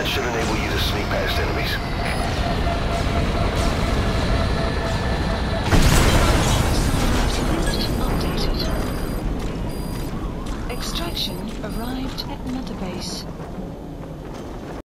That should enable you to sneak past enemies. Updated. Extraction arrived at Mother Base.